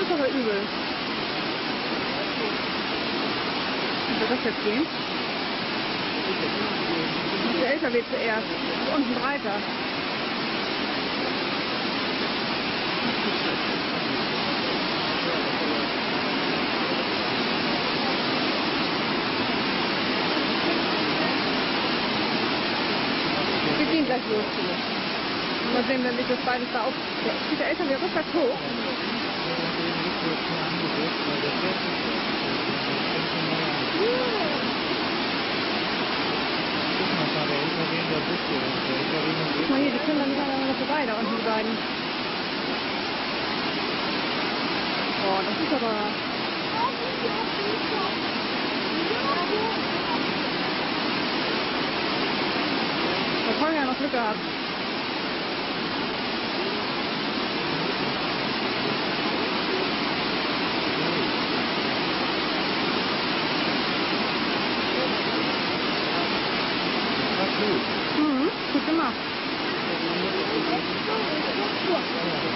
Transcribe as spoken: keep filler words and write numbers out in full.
ist aber übel. Wie soll das jetzt gehen? Der L K W zuerst. Unten breiter. Wir gehen gleich los. Mal sehen, wenn sich das beides da auf... Zieht der L K W rückwärts hoch. Guck mal hier, die können dann nicht aneinander vorbei, da unten die beiden. Oh, das ist aber... Da haben wir ja noch Glück gehabt. Mhm, gut gemacht.